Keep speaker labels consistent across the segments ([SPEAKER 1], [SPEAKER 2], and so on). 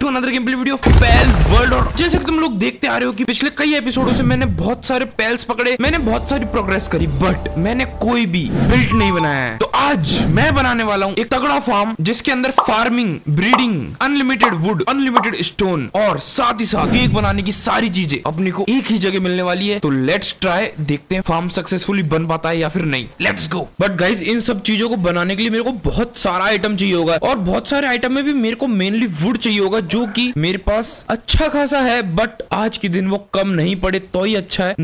[SPEAKER 1] To another gameplay video of Palworld. और जैसे कि तुम लोग देखते आ रहे हो कि पिछले कई एपिसोडों से मैंने बहुत सारे पैल्स पकड़े, मैंने बहुत सारी प्रोग्रेस करी, बट मैंने कोई भी बिल्ट नहीं बनाया है। तो आज मैं बनाने वाला हूँ एक तगड़ा फार्म जिसके अंदर farming, breeding, unlimited wood, unlimited stone और साथ ही साथ केक बनाने की सारी चीजें अपने को एक ही जगह मिलने वाली है। तो लेट्स ट्राई, देखते हैं फार्म सक्सेसफुली बन पाता है या फिर नहीं। Let's go. बट गाइज इन सब चीजों को बनाने के लिए मेरे को बहुत सारा आइटम चाहिए होगा और बहुत सारे आइटम में भी मेरे को मेनली वुड चाहिए होगा, जो कि मेरे पास अच्छा खासा है, बट आज के दिन वो कम नहीं पड़े तो ही अच्छा है।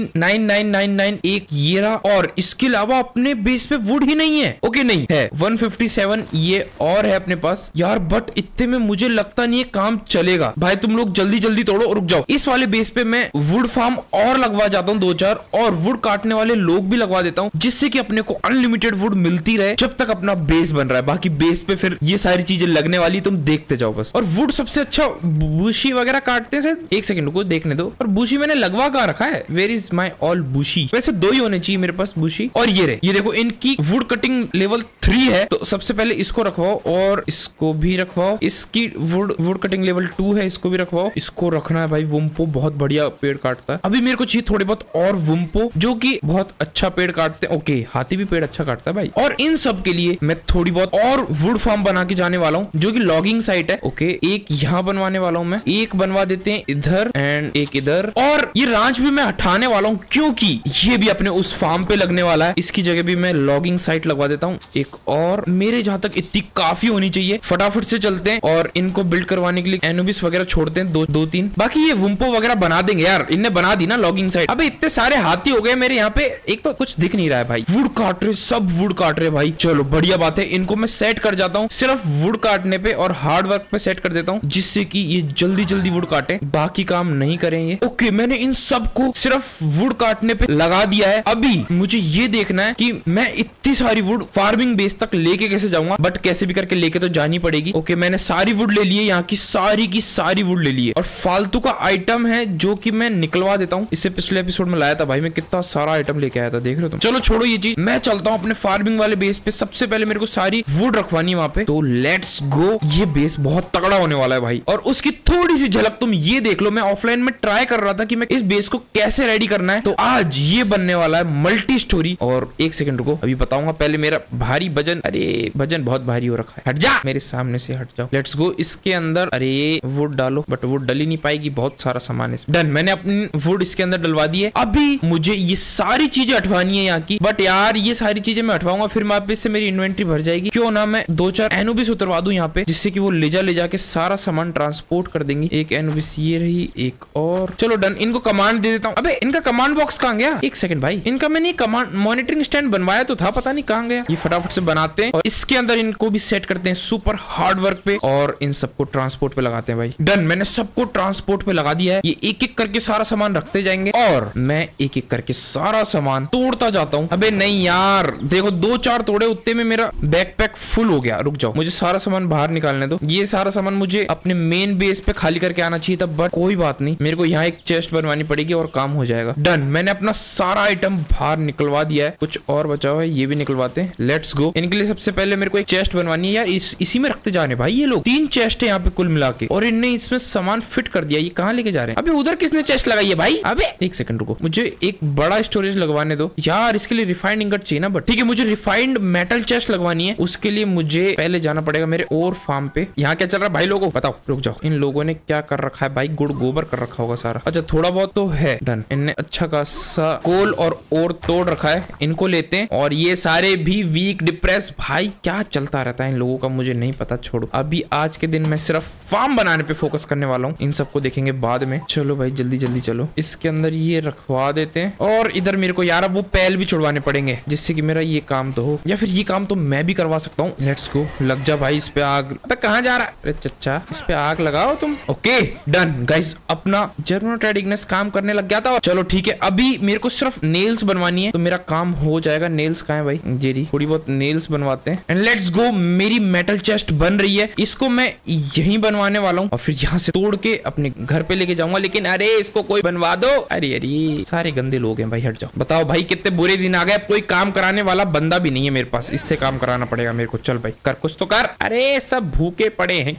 [SPEAKER 1] 19,999 एक ये रहा, और इसके अलावा अपने बेस पे वुड ही नहीं है। ओके नहीं है 157 ये और है अपने पास यार, बट इतने में मुझे लगता नहीं है काम चलेगा। भाई तुम लोग जल्दी जल्दी तोड़ो, रुक जाओ। इस वाले बेस पे मैं वुड फार्म और लगवा जाता हूँ 2-4, और वुड काटने वाले लोग भी लगवा देता हूँ, जिससे कि अपने को अनलिमिटेड वुड मिलती रहे जब तक अपना बेस बन रहा है। बाकी बेस पे फिर ये सारी चीजें लगने वाली, तुम देखते जाओ बस। और वुड सबसे अच्छा बुशी वगैरह काटते हैं। एक सेकंड को देखने दो। और बुशी मैंने लगवा कहाँ रखा है? Where is my all bushy? वैसे 2 ही होने चाहिए मेरे पास बुशी। और ये रहे, ये देखो इनकी वुड कटिंग लेवल 3 है, तो सबसे पहले इसको रखवाओ और इसको भी रखवाओ। इसकी वुड कटिंग लेवल 2 है, इसको भी रखवाओ। इसको रखना है भाई। वुम्पो बहुत बढ़िया पेड़ काटता है। अभी मेरे को चाहिए थोड़े बहुत और वुम्पो, जो कि बहुत अच्छा पेड़ काटते हैं। ओके हाथी भी पेड़ अच्छा काटता है भाई। और इन सब के लिए मैं थोड़ी बहुत और वुड फार्म बना के जाने वाला हूँ, जो कि लॉगिंग साइट है। ओके एक यहाँ बनवाने वाला हूँ मैं, एक बनवा देते हैं इधर एंड एक इधर, और ये रांच भी मैं हटाने वाला हूँ क्योंकि ये भी अपने उस फार्म पे लगने वाला है। इसकी जगह भी मैं लॉगिंग साइट लगवा देता हूँ एक और। मेरे जहां तक इतनी काफी होनी चाहिए। फटाफट से चलते हैं और इनको बिल्ड करवाने के लिए एनुबिस वगैरह छोड़ते हैं 2-3। बाकी ये वुम्पो वगैरह बना देंगे यार, इनने बना दी ना लॉगिंग साइट। अबे इतने सारे हाथी हो गए मेरे यहाँ पे, एक तो कुछ दिख नहीं रहा है भाई। वुड काट रहे, सब वुड काट रहे भाई। चलो बढ़िया बात है, इनको मैं सेट कर जाता हूँ सिर्फ वुड काटने पे, और हार्ड वर्क पे सेट कर देता हूँ, जिससे कि ये जल्दी जल्दी वुड काटे, बाकी काम नहीं करेंगे। ओके मैंने इन सब को सिर्फ वुड काटने पे लगा दिया है। अभी मुझे ये देखना है कि मैं इतनी सारी वुड फार्मिंग बेस तक लेके कैसे जाऊंगा, बट कैसे भी करके लेके तो जानी पड़ेगी। ओके मैंने सारी वुड ले ली है, यहाँ की सारी वुड ले ली है, और फालतू का आइटम है जो कि मैं निकलवा देता हूँ। इससे पिछले एपिसोड में लाया था भाई मैं, कितना सारा आइटम लेके आया था, देख रहे हो तुम। चलो छोड़ो ये चीज, मैं चलता हूँ अपने फार्मिंग वाले बेस पे। सबसे पहले मेरे को सारी वुड रखवानी है वहां पे, तो लेट्स गो। ये बेस बहुत तगड़ा होने वाला है भाई, और उसकी थोड़ी सी झलक तुम ये देख लो। मैं ऑफलाइन में ट्राई कर रहा था कि मैं इस बेस को कैसे रेडी करना है, तो आज ये बनने वाला है मल्टी स्टोरी। और एक सेकंड रुको, अभी बताऊंगा। पहले मेरा भारी वजन, अरे वजन बहुत भारी हो रखा है, हट जा मेरे सामने से, हट जाओ। Let's go. इसके अंदर अरे वुड डालो, बट वुड डल ही नहीं पाएगी, बहुत सारा सामान है। डन, मैंने अपनी वुड इसके अंदर डलवा दी है। अभी मुझे ये सारी चीजें हटवानी है यहाँ की, बट यार ये सारी चीजें मैं हटवाऊंगा फिर वापस से मेरी इन्वेंटरी भर जाएगी। क्यों ना मैं 2-4 एनुबिस उतरवा दूं यहाँ पे, जिससे कि वो ले जाके सारा सामान ट्रांसपोर्ट कर देंगी। एक एनुबिस ये रही, एक और। चलो डन, इनको कमांड दे देता हूँ। अबे इनका कमांड बॉक्स कहाँ गया? एक सेकंड भाई, इनका मैंने कमांड मॉनिटरिंग स्टैंड बनवाया तो था, पता नहीं कहाँ गया। ये फटाफट से बनाते हैं और इसके अंदर इनको भी सेट करते हैं सुपर हार्ड वर्क पे, और इन सबको ट्रांसपोर्ट पे लगाते हैं भाई। डन, मैंने सबको ट्रांसपोर्ट पे लगा दिया है। ये एक एक करके सारा सामान रखते जाएंगे और मैं एक एक करके सारा सामान तोड़ता जाता हूँ। अबे नहीं यार, देखो 2-4 तोड़े, उतने में मेरा बैकपैक फुल हो गया। रुक जाओ, मुझे सारा सामान बाहर निकालने दो। ये सारा सामान मुझे अपने मेन बेस पे खाली करके आना चाहिए था, बट कोई बात नहीं, मेरे को यहाँ एक चेस्ट बनवानी पड़ेगी और काम हो जाएगा। डन, मैंने अपना सारा आइटम बाहर निकलवा दिया है। कुछ और बचा हुआ है, ये भी निकलवाते हैं। Let's go. इनके लिए सबसे पहले मेरे को एक चेस्ट बनवानी है यार, इसी में रखते जाने भाई। ये लोग 3 चेस्ट है यहाँ पे कुल मिला के, और इनने इसमें सामान फिट कर दिया। ये कहाँ लेके जा रहे हैं? अबे उधर किसने चेस्ट लगाई है भाई? अबे एक सेकंड रुको, मुझे एक बड़ा स्टोरेज लगवाने दो यार। इसके लिए रिफाइंड इंगट चाहिए ना, बट ठीक है, मुझे रिफाइंड मेटल चेस्ट लगवानी है। उसके लिए मुझे पहले जाना पड़ेगा मेरे और फार्म पे। यहाँ क्या चल रहा है भाई लोगों, बताओ। रुक जाओ, इन लोगों ने क्या कर रखा है भाई? गुड़ गोबर कर रखा होगा सारा। अच्छा थोड़ा बहुत तो है। डन, इनने अच्छा खासा कोल और तोड़ रखा है, इनको लेते हैं। और ये सारे भी वीक डिप्रेस, भाई क्या चलता रहता है इन लोगों का मुझे नहीं पता, छोड़ो। अभी आज के दिन मैं सिर्फ फार्म बनाने पे फोकस करने वाला हूँ, इन सबको देखेंगे बाद में। चलो भाई जल्दी जल्दी चलो, इसके अंदर ये रखवा देते हैं। और इधर मेरे को यार अब वो पैल भी छुड़वाने पड़ेंगे, जिससे कि मेरा ये काम तो हो, या फिर ये काम तो मैं भी करवा सकता हूँ। लेट्स गो, लग जा भाई इस पे आग। अबे कहाँ जा रहा है? अरे चच्चा, इस पे आग लगाओ तुम। ओके डन गाइस, अपना जर्नोटेड इग्निस काम करने लग गया था। चलो ठीक है, अभी मेरे को सिर्फ नेल्स बनवानी है, तो मेरा काम हो जाएगा। नेल्स कहाँ है भाई? जेरी, थोड़ी बहुत नेल्स बनवाते हैं। And let's go. मेरी मेटल चेस्ट बन रही है, इसको मैं यहीं बनवाने वाला हूँ, और फिर यहाँ से तोड़ के अपने घर पे लेके जाऊंगा। लेकिन अरे इसको कोई बनवा दो। अरे अरे सारे गंदे लोग हैं भाई, हट जाओ। बताओ भाई कितने बुरे दिन आ गए, अब कोई काम कराने वाला बंदा भी नहीं है मेरे पास, इससे काम कराना पड़ेगा मेरे को। चल भाई कर कुछ तो कर। अरे सब भूखे पड़े हैं क्या? देख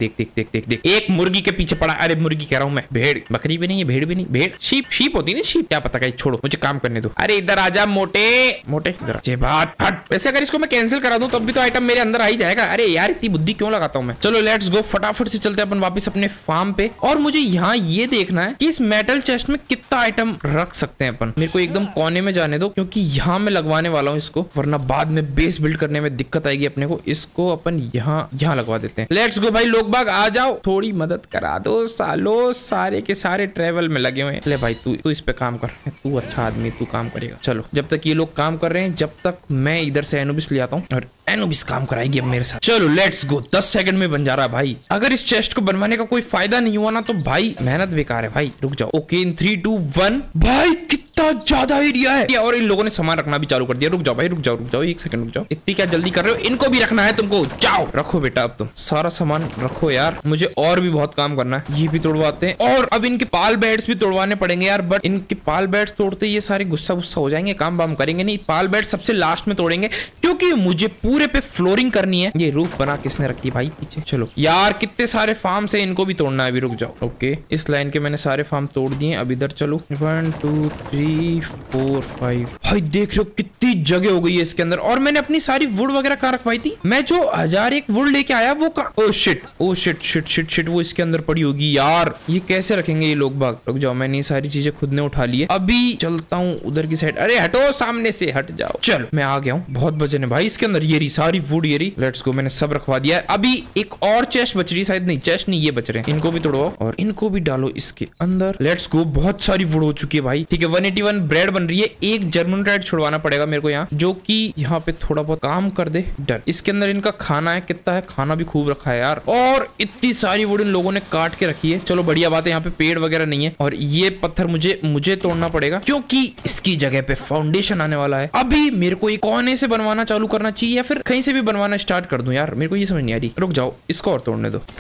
[SPEAKER 1] देख देख देख देख देख, एक मुर्गी के पीछे पड़ा। अरे मुर्गी कह रहा हूँ मैं, भेड़, बकरी भी नहीं है, भेड़ भी नहीं, भेड़ शीप, शीप होती है ना शीप, क्या पता, कहीं छोड़ो, मुझे काम करने दो। अरे इधर आजा मोटे मोटे, इधर बात हट। वैसे अगर इसको मैं कैंसिल करा दूं तब भी तो आइटम मेरे अंदर आ ही जाएगा। अरे यार इतनी बुद्धि क्यों लगाता हूँ मैं। चलो लेट्स गो, फटाफट से चलते हैं अपन वापस अपने फार्म पे। और मुझे यहाँ ये देखना है कि इस मेटल चेस्ट में कितना आइटम रख सकते हैं अपन। मेरे को एकदम कोने में जाने दो, क्योंकि यहाँ मैं लगवाने वाला हूँ इसको, वरना बाद में बेस बिल्ड करने में दिक्कत आएगी अपने को। इसको अपन यहाँ लगवा देते हैं। लेट्स गो भाई, लोग बाग आ जाओ, थोड़ी मदद करा दो सालो, सारे के सारे ट्रेवल में लगे हुए हैं। ले भाई तू इस पे काम कर, तू अच्छा आदमी, तू काम करेगा। चलो जब तक ये लोग काम कर रहे हैं, जब तक मैं इधर से एनोबिस ले आता हूँ और एनोबिस काम कराएगी अब मेरे साथ। चलो लेट्स गो, 10 सेकंड में बन जा रहा है भाई। अगर इस चेस्ट को बनवाने का कोई फायदा नहीं हुआ ना तो भाई मेहनत बेकार है भाई। रुक जाओ, ओके इन 3 2 1। भाई कितना ज्यादा एरिया है, और इन लोगों ने सामान रखना भी चालू कर दिया। रुक जाओ भाई, रुक जाओ 1 सेकंड रुक जाओ। इतनी क्या जल्दी कर रहे हो, इनको भी रखना है तुमको। जाओ रखो बेटा, अब तुम सारा सामान रखो यार, मुझे और भी बहुत काम करना है। ये भी तोड़वाते हैं, और अब इनके पाल बेड्स भी तोड़वाने पड़ेंगे यार। बट इनके पाल बेड्स तोड़ते ये सारे गुस्सा हो जाएंगे, काम वाम करेंगे नहीं। पाल बेड सबसे लास्ट में तोड़ेंगे, क्योंकि मुझे पूरे पे फ्लोरिंग करनी है। ये रूफ बना किसने रखी भाई पीछे। चलो यार कितने सारे फार्म से, इनको भी तोड़ना है अभी। रुक जाओ, ओके इस लाइन के मैंने सारे फार्म तोड़ दिए। अब इधर चलो, 1 2 3 4 5। भाई देख रहे हो कितनी जगह हो गई है इसके अंदर। और मैंने अपनी सारी वुड वगैरह कहाँ रखवाई थी, मैं जो 1001 वुड लेके आया वो कहाँ। Oh shit oh shit shit shit shit, वो इसके अंदर पड़ी होगी यार। ये कैसे रखेंगे ये लोग बाग। रुक जाओ, मैंने ये सारी चीजें खुद ने उठा ली है। अभी चलता हूँ उधर की साइड। अरे हटो, सामने से हट जाओ। चलो मैं आ गया हूँ, बहुत वजन है भाई इसके अंदर। ये रही सारी वुड, ये रही। लेट्स गो, मैंने सब रखवा दिया है। अभी एक और चेस्ट बच रही, शायद नहीं चेस्ट नहीं, ये बच रहे हैं। इनको भी तोड़वाओ और इनको भी डालो इसके अंदर। लेट्स गो, बहुत सारी वुड हो चुकी है भाई। ठीक है, 181 ब्रेड बन रही है। एक जर्मन रेड छुड़वाना पड़ेगा मेरे को यहाँ, जो कि यहाँ पे थोड़ा बहुत काम कर दे। डन। इसके अंदर इनका खाना है, कितना है खाना भी खूब रखा है यार। और इतनी सारी वुड इन लोगों ने काट के रखी है। चलो बढ़िया बात है, यहाँ पे पेड़ वगैरह नहीं है। और ये पत्थर मुझे तोड़ना पड़ेगा, क्योंकि इसकी जगह पे फाउंडेशन आने वाला है। अभी मेरे को एक कोने से बनवाना चालू करना चाहिए या फिर कहीं से भी बनवाना स्टार्ट कर दूं यार, मेरे को ये समझ नहीं आ रही। रुक जाओ, इसको और तोड़ने दो।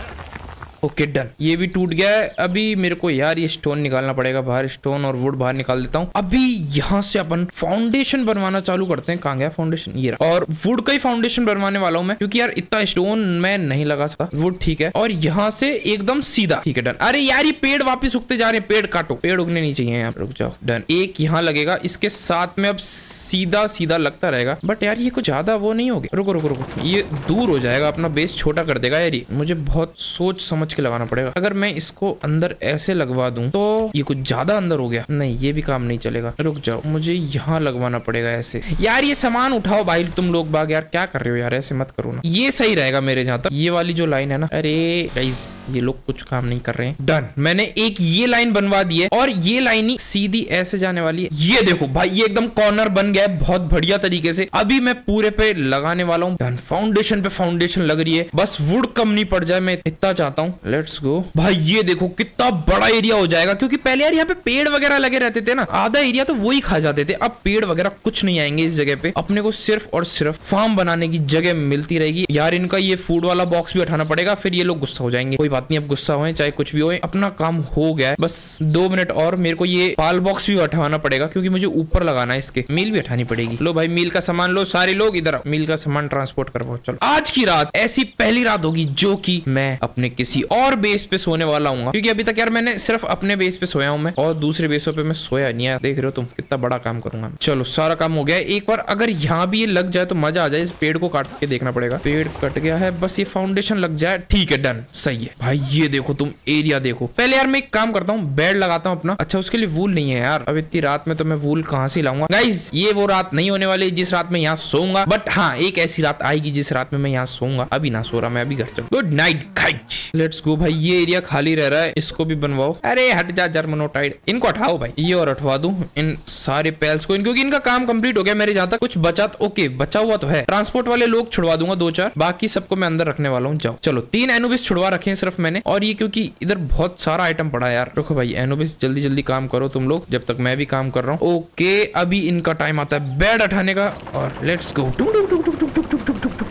[SPEAKER 1] ओके डन, ये भी टूट गया है। अभी मेरे को यार ये स्टोन निकालना पड़ेगा बाहर, स्टोन और वुड बाहर निकाल देता हूँ। अभी यहाँ से अपन फाउंडेशन बनवाना चालू करते हैं। कहाँ गया फाउंडेशन, ये रहा। और वुड का ही फाउंडेशन बनवाने वाला हूँ मैं, क्योंकि यार इतना स्टोन मैं नहीं लगा सकता। वुड ठीक है, और यहाँ से एकदम सीधा। ठीक है डन। अरे यार ये पेड़ वापिस उगते जा रहे हैं, पेड़ काटो, पेड़ उगने नहीं चाहिए यहाँ। रुक जाओ, डन। एक यहाँ लगेगा, इसके साथ में अब सीधा सीधा लगता रहेगा। बट यार ये कुछ ज्यादा वो नहीं हो गया। रुको रुको रुको, ये दूर हो जाएगा, अपना बेस छोटा कर देगा यार। ये मुझे बहुत सोच समझ के लगाना पड़ेगा। अगर मैं इसको अंदर ऐसे लगवा दूं तो ये कुछ ज्यादा अंदर हो गया, नहीं ये भी काम नहीं चलेगा। रुक जाओ, मुझे यहाँ लगवाना पड़ेगा ऐसे। यार ये सामान उठाओ भाई तुम लोग बाग, यार क्या कर रहे हो यार, ऐसे मत करो ना। ये सही रहेगा मेरे जहाँ तक, ये वाली जो लाइन है ना। अरे गाइस ये लोग कुछ काम नहीं कर रहे हैं। डन, मैंने एक ये लाइन बनवा दी है, और ये लाइन ही सीधी ऐसे जाने वाली है। ये देखो भाई, ये एकदम कॉर्नर बन गया है बहुत बढ़िया तरीके से। अभी मैं पूरे पे लगाने वाला हूँ। डन, फाउंडेशन पे फाउंडेशन लग रही है, बस वुड कम नहीं पड़ जाए, मैं इतना चाहता हूँ। लेट्स गो भाई, ये देखो कितना बड़ा एरिया हो जाएगा, क्योंकि पहले यार यहाँ पे पेड़ वगैरह लगे रहते थे ना, आधा एरिया तो वही खा जाते थे। अब पेड़ वगैरह कुछ नहीं आएंगे इस जगह पे, अपने को सिर्फ और सिर्फ फार्म बनाने की जगह मिलती रहेगी। यार इनका ये फूड वाला बॉक्स भी उठाना पड़ेगा, फिर ये लोग गुस्सा हो जाएंगे। कोई बात नहीं, अब गुस्सा होए चाहे कुछ भी होए, अपना काम हो गया है। बस 2 मिनट और, मेरे को ये पाल बॉक्स भी उठाना पड़ेगा, क्योंकि मुझे ऊपर लगाना है। इसके मील भी उठानी पड़ेगी। लो भाई मील का सामान लो, सारे लोग इधर मील का सामान ट्रांसपोर्ट करवाओ। चलो आज की रात ऐसी पहली रात होगी जो कि मैं अपने किसी और बेस पे सोने वाला हूँ, क्योंकि अभी तक यार मैंने सिर्फ अपने बेस पे सोया हूँ मैं, और दूसरे बेसों पे मैं सोया नहीं है। देख रहे हो तुम कितना बड़ा काम करूंगा। चलो सारा काम हो गया। एक बार अगर यहाँ भी ये लग जाए तो मजा आ जाए। इस पेड़ को काट के देखना पड़ेगा। पेड़ कट गया है, बस ये फाउंडेशन लग जाए। ठीक है डन, सही है भाई। ये देखो तुम एरिया देखो। पहले यार मैं एक काम करता हूँ, बेड लगाता हूँ अपना। अच्छा उसके लिए वूल नहीं है यार, अब इतनी रात में तो मैं वूल कहाँ से लाऊंगा। गाइस ये वो रात नहीं होने वाली जिस रात में यहाँ सोऊंगा, बट हाँ एक ऐसी रात आएगी जिस रात में मैं यहाँ सोऊंगा। अभी ना सो रहा मैं, अभी घर चलूं। Good night guys, let's go भाई। ये एरिया खाली रह रहा है, इसको भी बनवाओ। अरे हट जा जर्मनोटाइड, इनको हटाओ भाई। ये और हटवा दूं इन सारे पैल्स को, क्योंकि इनका काम कंप्लीट हो गया मेरे जहाँ तक। कुछ बचा ओके बचा हुआ तो है, ट्रांसपोर्ट वाले लोग छुड़वा दूंगा 2-4, बाकी सबको मैं अंदर रखने वाला हूँ। जाओ चलो, 3 एनोबिस छुड़वा रखे हैं सिर्फ मैंने। और ये क्योंकि इधर बहुत सारा आइटम पड़ा है यार। रुको भाई एनोबिस, जल्दी जल्दी काम करो तुम लोग, जब तक मैं भी काम कर रहा हूँ। ओके अभी इनका टाइम आता है बेड उठाने का, और लेट्स गो।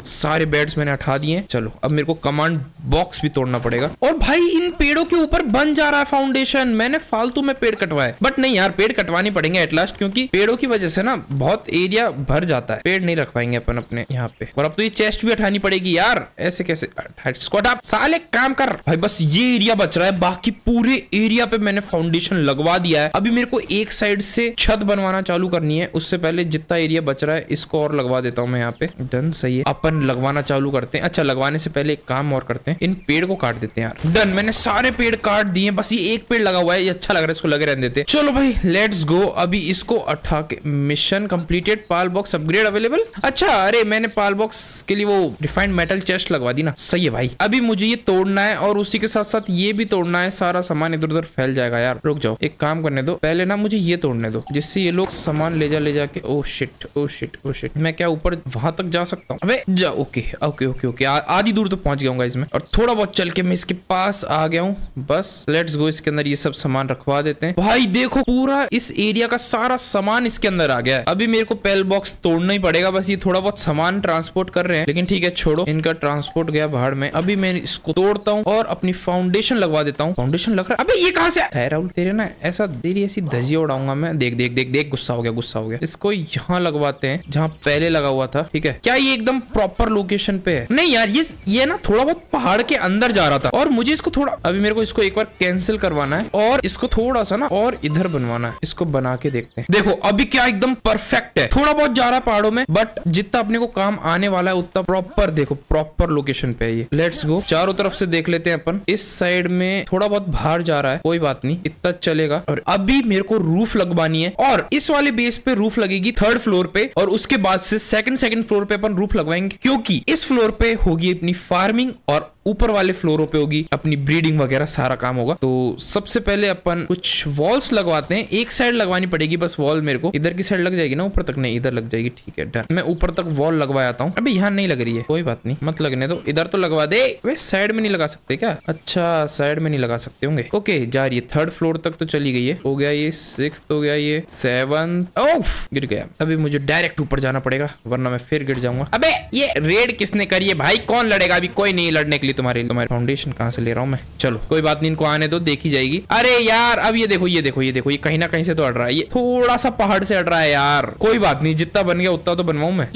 [SPEAKER 1] सारे बेड्स मैंने हटा दिए। चलो अब मेरे को कमांड बॉक्स भी तोड़ना पड़ेगा। और भाई इन पेड़ों के ऊपर बन जा रहा है फाउंडेशन। मैंने फालतू में पेड़ कटवाए, बट नहीं यार, पेड़ कटवाने पड़ेंगे एट लास्ट, क्योंकि पेड़ों की वजह से ना बहुत एरिया भर जाता है। पेड़ नहीं रख पाएंगे अपन अपने यहाँ पे। और अब तो ये चेस्ट भी हटानी पड़ेगी यार, ऐसे कैसे? स्क्वाड आप साले काम कर भाई। बस ये एरिया बच रहा है, बाकी पूरे एरिया पे मैंने फाउंडेशन लगवा दिया है। अभी मेरे को एक साइड से छत बनवाना चालू करनी है, उससे पहले जितना एरिया बच रहा है इसको और लगवा देता हूँ मैं यहाँ पे। डन, सही है। अपन लगवाना चालू करते हैं। अच्छा, लगवाने से पहले एक काम और करते हैं, इन पेड़ को काट देते हैं यार। डन, मैंने सारे पेड़ काट दिए, बस ये एक पेड़ लगा हुआ है, ये अच्छा लग रहा है, इसको लगे रहने देते हैं। चलो भाई लेट्स गो। अभी इसको उठा के mission completed, pal box upgrade available. अच्छा, अरे मैंने पाल बॉक्स के लिए वो रिफाइंड मेटल चेस्ट लगवा दी ना, सही है भाई। अभी मुझे ये तोड़ना है और उसी के साथ साथ ये भी तोड़ना है। सारा सामान इधर उधर फैल जाएगा यार। रुक जाओ, एक काम करने दो, पहले ना मुझे ये तोड़ने दो, जिससे ये लोग सामान ले जाके। Oh shit, oh shit, oh shit. मैं क्या ऊपर वहां तक जा सकता हूँ? अबे जा। ओके ओके ओके ओके, आधी दूर तो पहुंच गया हूँ इसमें, और थोड़ा बहुत चल के मैं इसके पास आ गया हूँ। बस लेट्स गो, इसके अंदर ये सब सामान रखवा देते हैं। भाई देखो, पूरा इस एरिया का सारा सामान इसके अंदर आ गया है। अभी मेरे को पेल बॉक्स तोड़ना ही पड़ेगा, बस ये थोड़ा बहुत सामान ट्रांसपोर्ट कर रहे हैं, लेकिन ठीक है छोड़ो, इनका ट्रांसपोर्ट गया बाहर में। अभी मैं इसको तोड़ता हूँ और अपनी फाउंडेशन लगवा देता हूँ। फाउंडेशन लग रहा है। अबे ये कहां से है राहुल? तेरे ना ऐसा तेरी ऐसी धजिया उड़ाऊंगा मैं। देख देख देख देख, गुस्सा हो गया, गुस्सा हो गया। इसको यहाँ लगवाते हैं जहाँ पहले लगा हुआ था। ठीक है, क्या ये एकदम प्रॉपर लोकेशन पे है? नहीं यार, ये ना थोड़ा बहुत पहाड़ के अंदर जा रहा था, और मुझे इसको थोड़ा, अभी मेरे को इसको एक बार कैंसिल करवाना है और इसको थोड़ा सा ना और इधर बनवाना है। इसको बना के देखते हैं। देखो अभी क्या एकदम परफेक्ट है। थोड़ा बहुत जा रहा है पहाड़ों में, बट जितना अपने को काम आने वाला है उतना प्रॉपर, देखो प्रॉपर लोकेशन पे है ये। लेट्स गो, चारों तरफ से देख लेते हैं अपन। इस साइड में थोड़ा बहुत बाहर जा रहा है, कोई बात नहीं, इतना चलेगा। और अभी मेरे को रूफ लगवानी है, और इस वाले बेस पे रूफ लगेगी 3rd फ्लोर पे, और उसके बाद से सेकंड फ्लोर पे अपन रूफ लगवाएंगे, क्योंकि इस फ्लोर पे होगी अपनी फार्मिंग और ऊपर वाले फ्लोरों पे होगी अपनी ब्रीडिंग वगैरह, सारा काम होगा। तो सबसे पहले अपन कुछ वॉल्स लगवाते हैं। एक साइड लगवानी पड़ेगी बस वॉल मेरे को। इधर की साइड लग जाएगी ना, ऊपर तक नहीं, इधर लग जाएगी। ठीक है डन, मैं ऊपर तक वॉल लगवा आता हूँ। अबे यहाँ नहीं लग रही है, कोई बात नहीं, मत लगने दो, इधर तो लगवा दे। वे साइड में नहीं लगा सकते क्या? अच्छा, साइड में नहीं लगा सकते होंगे। ओके, जा रही है 3rd फ्लोर तक तो चली गई है। हो गया ये 6th, हो गया ये 7th। ओफ, गिर गया। अभी मुझे डायरेक्ट ऊपर जाना पड़ेगा, वरना मैं फिर गिर जाऊंगा। अबे ये रेड किसने करी है भाई? कौन लड़ेगा? अभी कोई नहीं लड़ने के लिए तुम्हारे फाउंडेशन कहाँ से ले रहा हूँ मैं। चलो कोई बात नहीं, इनको आने दो, देखी जाएगी। अरे यार, अब ये देखो, ये देखो, ये देखो, ये कहीं ना कहीं से तो अड़ रहा है। ये थोड़ा सा पहाड़ से अड़ रहा है यार। कोई बात नहीं, जितना बन गया उतना तो बनवाऊं मैं।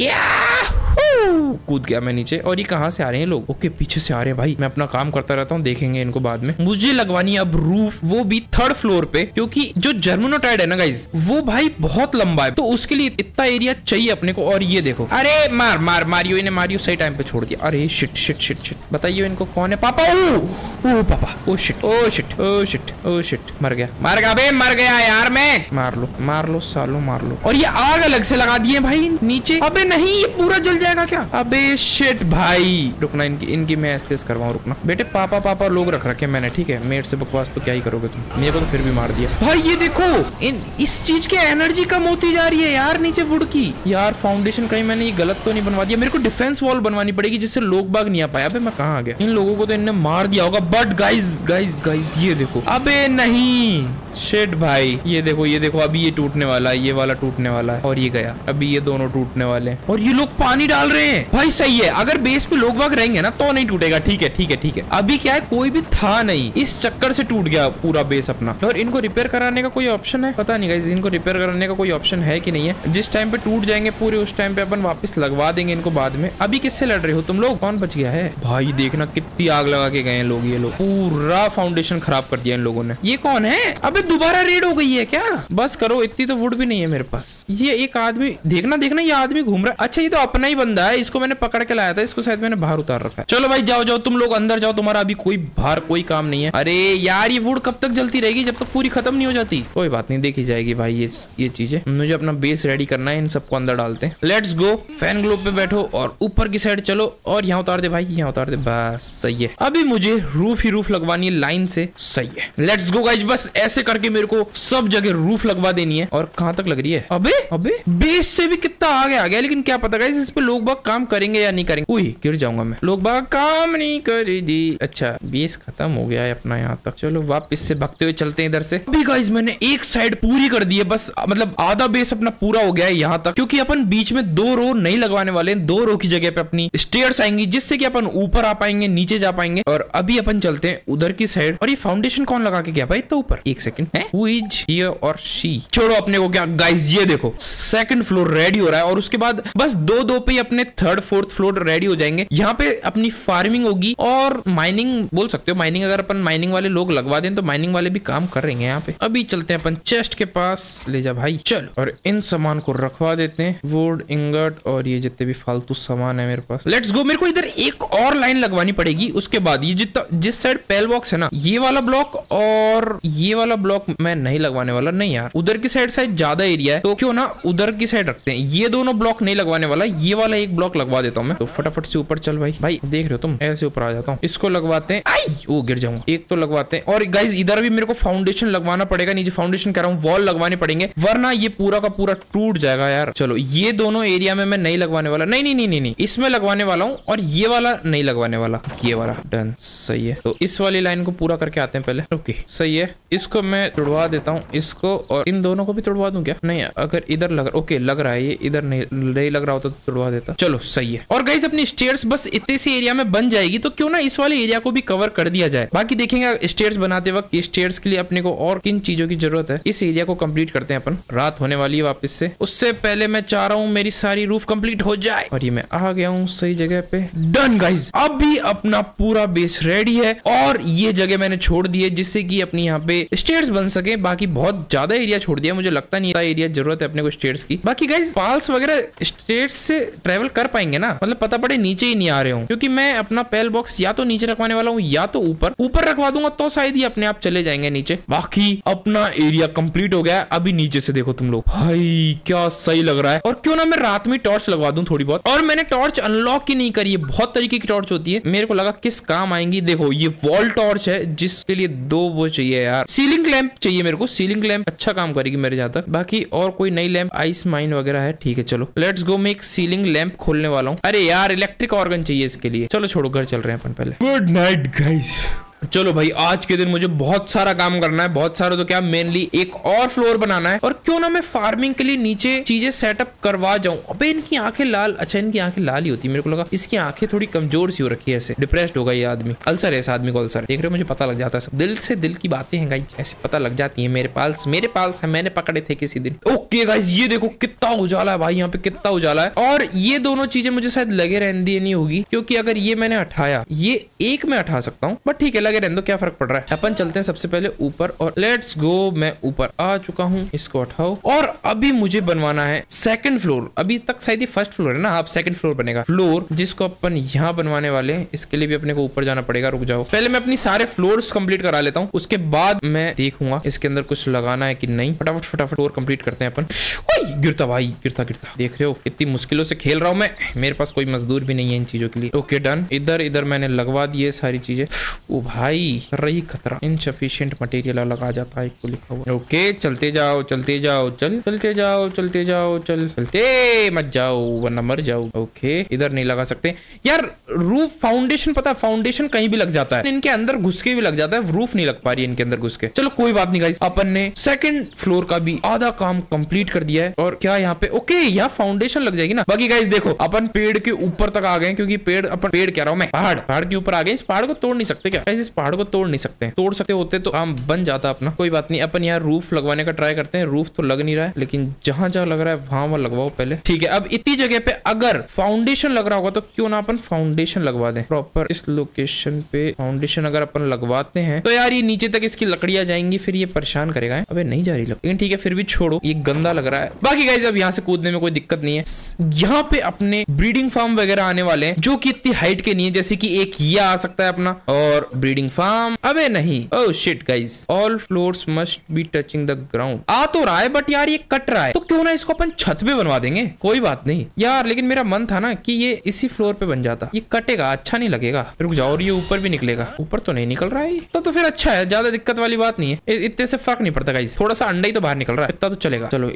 [SPEAKER 1] कूद गया मैं नीचे। और ये कहाँ से आ रहे हैं लोग? ओके, पीछे से आ रहे हैं भाई। मैं अपना काम करता रहता हूँ, देखेंगे इनको बाद में। मुझे लगवानी है अब रूफ, वो भी 3rd फ्लोर पे, क्योंकि जो जर्मिनोटाइड है ना गाइज, वो भाई बहुत लंबा है, तो उसके लिए इतना एरिया चाहिए अपने को। और ये देखो, अरे मारियो, इन्हें मारियो, सही टाइम पे छोड़ दिया। अरे शिट शिट शिट शिट, बताइए इनको कौन है? पापा, ओ पापा, oh shit, oh shit, oh shit, oh shit, मर गया, मर गया यार मैं। मार लो सालो, मार लो। और ये आग अलग से लगा दिए भाई नीचे। अबे नहीं, ये पूरा जल जाएगा क्या? अबे शिट भाई, रुकना, इनकी मैं एस्तेस करवाऊं, रुकना। बेटे पापा लोग रख रखे मैंने, ठीक है, मेट से बकवास तो क्या ही करोगे तुम। मेरे को तो फिर भी मार दिया भाई। ये देखो, इस चीज की एनर्जी कम होती जा रही है यार नीचे वुड की। यार फाउंडेशन कहीं मैंने ये गलत तो नहीं बनवा दिया? मेरे को डिफेंस वॉल बनवानी पड़ेगी जिससे लोग बाग नहीं आ पाए। अबे मैं कहाँ आ गया? इन लोगों को तो इनने मार दिया होगा। बट गाइज ये देखो, अबे नहीं, शिट भाई, ये देखो, अभी ये टूटने वाला है, ये वाला टूटने वाला है, और ये गया। अभी ये दोनों टूटने वाले हैं, और ये लोग पानी डाल रहे हैं भाई। सही है, अगर बेस पे लोग बाग रहेंगे ना तो नहीं टूटेगा। ठीक है। अभी क्या है, कोई भी था नहीं, इस चक्कर से टूट गया पूरा बेस अपना। और इनको रिपेयर कराने का कोई ऑप्शन है? पता नहीं गाइस, इनको रिपेयर कराने का कोई ऑप्शन है कि नहीं है। जिस टाइम पे टूट जाएंगे पूरे, उस टाइम पे अपन वापस लगवा देंगे इनको बाद में। अभी किससे लड़ रहे हो तुम लोग? कौन बच गया है भाई? देखना कितनी आग लगा के गए लोग। ये लोग पूरा फाउंडेशन खराब कर दिया इन लोगों ने। ये कौन है? अबे दोबारा रेड हो गई है क्या? बस करो, इतनी तो वुड भी नहीं है मेरे पास। ये एक आदमी, देखना, ये आदमी घूम रहा है। अच्छा, ये तो अपना ही बंदा है, इसको मैंने पकड़ के लाया था, इसको शायद मैंने बाहर उतार रखा है। चलो भाई जाओ तुम लोग अंदर जाओ, तुम्हारा अभी कोई बाहर कोई काम नहीं है। अरे यार, ये वुड कब तक जलती रहेगी जब तक पूरी खत्म नहीं हो जाती? कोई बात नहीं, देखी जाएगी भाई ये चीजें। मुझे अपना बेस रेडी करना है, इन सबको अंदर डालते हैं। लेट्स गो, फैन ग्लोब पे बैठो और ऊपर की साइड चलो, और यहाँ उतार दे भाई, यहाँ उतार दे, बस सही है। अभी मुझे रूफ ही रूफ लगवानी है लाइन से, सही है। लेट्स गो गाइज, बस ऐसे करके मेरे को सब जगह रूफ लगवा देनी है। और कहाँ तक लग रही है? अबे बेस से भी कितना आगे आ गया, लेकिन क्या पता गाइज, इस पे लोग बाग बाग काम करेंगे या नहीं करेंगे? उई, गिर जाऊंगा मैं। लोग बाग काम नहीं कर दी। अच्छा, बेस खत्म हो गया है अपना यहाँ तक। चलो वापस से भागते हुए चलते हैं इधर से। अभी गाइस मैंने एक साइड पूरी कर दी है, बस मतलब आधा बेस अपना पूरा हो गया है यहाँ तक, क्योंकि अपन बीच में 2 रो नहीं लगवाने वाले हैं। 2 रो की जगह पे अपनी स्टेयर्स आएंगी, जिससे कि अपन ऊपर आ पाएंगे, नीचे जा पाएंगे। और अभी अपन चलते हैं उधर की साइड। और ये फाउंडेशन कौन लगा के गया भाई तो ऊपर? एक सेकंड है, हु इज हियर और शी? छोड़ो अपने को क्या गाइस, ये देखो सेकंड फ्लोर रेडी हो रहा है और उसके बाद बस 2-2 पे अपने 3rd 4th फ्लोर रेडी हो जाएंगे। यहाँ पे अपनी फार्मिंग होगी और माइनिंग बोल सकते हो। माइनिंग अगर अपन माइनिंग वाले लोग लगवा दें तो माइनिंग वाले भी काम कर रहे हैं यहाँ पे। अभी चलते हैं अपन चेस्ट के पास। ले जा भाई, चलो। और इन सामान को रखवा देते हैं, वुड, इंगट और ये जितने भी फालतू सामान है मेरे पास। Let's go. मेरे को इधर एक और लाइन लगवानी पड़ेगी। उसके बाद ये जिस साइड पेल बॉक्स है ना, ये वाला ब्लॉक और ये वाला ब्लॉक मैं नहीं लगवाने वाला। नहीं यार, उधर की साइड शायद ज्यादा एरिया है, तो क्यों ना उधर की साइड रखते हैं। ये दोनों ब्लॉक नहीं लगवाने वाला, ये वाला एक ब्लॉक लगवा देता हूँ मैं। तो फटाफट से ऊपर चल भाई। भाई देख रहे हो तुम, ऐसे ऊपर आ जाता हूँ। इसको लगवाते हैं। ओ गिर जाऊंगा। एक तो लगवाते हैं। और गाइस इधर भी मेरे को फाउंडेशन लगवाना पड़ेगा। नीचे फाउंडेशन कह रहा हूँ, वॉल लगवाने पड़ेंगे, वरना ये पूरा का पूरा टूट जाएगा यार। चलो, ये दोनों एरिया में मैं नहीं लगवाने वाला। नहीं, इसमें लगवाने वाला हूँ और ये वाला नहीं लगवाने वाला। ये वाला डन, सही है। तो इस वाली लाइन को पूरा करके आते हैं पहले। ओके सही है, इसको मैं तोड़वा देता हूँ, इसको और इन दोनों को भी तोड़वा दूं क्या? नहीं, अगर इधर लग रहा है, ये इधर नहीं लग रहा होता तो तोड़वा देता। चलो सही है। और गाइस अपनी स्टेयर्स बस इतने से एरिया में बन जाएगी, तो क्यों ना इस वाले एरिया को भी कवर कर दिया जाए। बाकी देखेंगे स्टेयर्स बनाते वक्त ये स्टेयर्स के लिए अपने को और किन चीजों की जरूरत है। इस एरिया को कंप्लीट करते हैं अपन। रात होने वाली है वापस से, उससे पहले मैं चाह रहा हूँ मेरी सारी रूफ कंप्लीट हो जाए। और ये मैं आ गया हूँ सही जगह पे। डन गाइस, अभी अपना पूरा बेस रेडी है और ये जगह मैंने छोड़ दी है जिससे कि अपनी यहाँ पे स्टेयर्स बन सके। बाकी बहुत ज्यादा एरिया छोड़ दिया, मुझे लगता नहीं एरिया जरूरत है अपने को स्टेयर्स की। बाकी गाइस पाल्स वगैरह स्टेयर्स से ट्रेवल कर पाएंगे ना, मतलब पता पड़े नीचे ही नहीं आ रहे हूँ, क्योंकि मैं अपना पेल बॉक्स या तो नीचे रखवाने वाला हूँ या तो ऊपर रखवा दूंगा, तो शायद ये अपने आप चले जाएंगे नीचे। बाकी अपना एरिया कंप्लीट हो गया है। अभी नीचे से देखो तुम लोग, भाई क्या सही लग रहा है। और क्यों ना मैं रात में टॉर्च लगवा दूं थोड़ी बहुत। और मैंने टॉर्च अनलॉक ही नहीं करी है, बहुत तरीके की टॉर्च होती है, मेरे को लगा किस काम आएंगी। देखो ये वॉल टॉर्च है जिसके लिए 2 वो चाहिए यार। सीलिंग लैंप चाहिए मेरे को, सीलिंग लैंप अच्छा काम करेगी मेरे जहाँ तक। बाकी और कोई नई लैंप, आइस माइन वगैरह है, ठीक है। चलो लेट्स गो, मैं एक सीलिंग लैंप खोलने वाला हूँ। अरे यार इलेक्ट्रिक ऑर्गन चाहिए इसके लिए। चलो छोड़ो, घर चल रहे हैं अपन पहले। Good night guys. चलो भाई, आज के दिन मुझे बहुत सारा काम करना है, बहुत सारा तो क्या, मेनली एक और फ्लोर बनाना है। और क्यों ना मैं फार्मिंग के लिए नीचे चीजें सेटअप करवा जाऊं। अबे इनकी आंखें लाल, अच्छा इनकी आंखें लाल ही होती है, मेरे को लगा इसकी आंखें थोड़ी कमजोर सी हो रखी है, ऐसे डिप्रेस्ड होगा ये आदमी। अल्सर है इस आदमी को, अल्सर। देख रहे हो, मुझे पता लग जाता है, दिल से दिल की बातें हैं गाइस, ऐसे पता लग जाती है। मेरे पाल्स है, मैंने पकड़े थे किसी दिन। ओके गाइस, ये देखो कितना उजाला है भाई, यहाँ पे कितना उजाला है। और ये दोनों चीजें मुझे शायद लगे रहने नहीं होगी, क्योंकि अगर ये मैंने हटाया, ये एक में हटा सकता हूँ, बट ठीक है लगे रहने दो, क्या फर्क पड़ रहा है। अपन चलते हैं सबसे पहले ऊपर। और लेट्स गो, मैं ऊपर आ चुका हूँ, इसको हटाओ। और अभी मुझे बनवाना है 2nd फ्लोर। अभी तक शायद ये 1st फ्लोर है ना, अब 2nd फ्लोर बनेगा। फ्लोर जिसको अपन यहाँ बनवाने वाले हैं, इसके लिए भी अपने को ऊपर जाना पड़ेगा। रुक जाओ, पहले मैं अपनी सारे फ्लोर्स कंप्लीट करा लेता हूँ, उसके बाद मैं देखूंगा इसके अंदर कुछ लगाना है कि नहीं। फटाफट फ्लोर कंप्लीट करते हैं अपन। गिरता भाई, गिरता देख रहे हो, इतनी मुश्किलों से खेल रहा हूँ मैं, मेरे पास कोई मजदूर भी नहीं है इन चीजों के लिए। Okay done. इधर मैंने लगवा दिए सारी चीजें। ओ भाई रही खतरा, इनसफिशिएंट मटेरियल लगा जाता है, को लिखा हुआ। ओके चलते जाओ, चलते मत जाओ वरना मर जाओ। ओके इधर नहीं लगा सकते यार। रूफ फाउंडेशन, पता है फाउंडेशन कहीं भी लग जाता है, इनके अंदर घुस के भी लग जाता है, रूफ नहीं लग पा रही है इनके अंदर घुस के। चलो कोई बात नहीं गाइस, अपन ने 2nd फ्लोर का भी आधा काम कंप्लीट कर दिया है। और क्या यहाँ पे, ओके यहाँ फाउंडेशन लग जाएगी ना। बाकी गाइस देखो, अपन पेड़ के ऊपर तक आ गए, क्योंकि पेड़ कह रहा हूँ मैं, पहाड़ के ऊपर आ गए। इस पहाड़ को तोड़ नहीं सकते क्या? इस पहाड़ को तोड़ नहीं सकते, तोड़ सकते होते तो काम बन जाता अपना। कोई बात नहीं, अपन यहाँ रूफ लगवाने का ट्राई करते हैं। रूफ तो लग नहीं रहा है, लेकिन जहां लग रहा है वहां लगवाओ पहले। ठीक है, अब इतनी जगह पे अगर फाउंडेशन लग रहा होगा तो क्यों ना अपन फाउंडेशन लगवा दें प्रॉपर। इस लोकेशन पे फाउंडेशन अगर अपन लगवाते हैं तो यार ये नीचे तक इसकी लकड़ियां जाएंगी, फिर ये परेशान करेगा। अबे नहीं जा रही, लेकिन ठीक है फिर भी छोड़ो, ये गंदा लग रहा है। बाकी गाइस अब यहाँ से कूदने में कोई दिक्कत नहीं है। यहाँ पे अपने ब्रीडिंग फार्म वगैरह आने वाले हैं, जो कि इतनी हाइट के नहीं है, जैसे कि एक ये आ सकता है अपना और ब्रीडिंग फार्म। अबे नहीं, oh shit guys, all floors must be touching the ground. आ तो रहा है बट यार ये कट रहा है, तो क्यों ना इसको अपन छत पे बनवा देंगे। कोई बात नहीं यार, लेकिन मेरा मन था ना कि ये इसी फ्लोर पे बन जाता, ये कटेगा अच्छा नहीं लगेगा। रुक जाओ, और ये ऊपर भी निकलेगा, ऊपर तो नहीं निकल रहा है तो फिर अच्छा है, ज्यादा दिक्कत वाली बात नहीं है, इतने से फर्क नहीं पड़ता गाइस। थोड़ा सा अंडा ही तो बाहर निकल रहा है, इतना तो चलेगा। चलो इसको यहाँ पे